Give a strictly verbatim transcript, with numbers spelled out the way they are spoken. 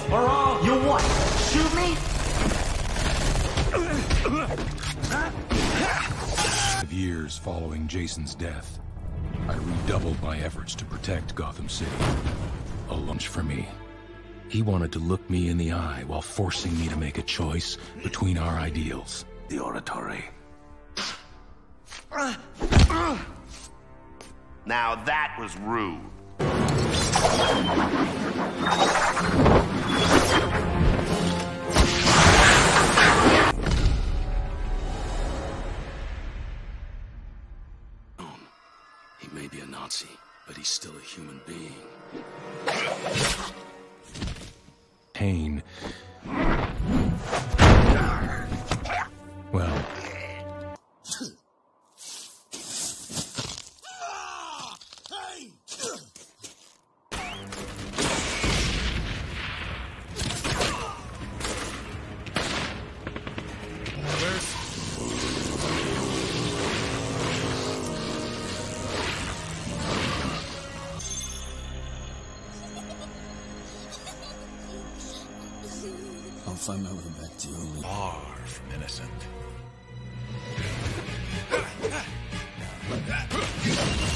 or all... You what? Shoot me? Of years following Jason's death, I redoubled my efforts to protect Gotham City. A lunch for me. He wanted to look me in the eye while forcing me to make a choice between our ideals. The oratory. Now that was rude. He may be a Nazi, but he's still a human being. Pain. Well... I'll find my way back to you. Far from innocent.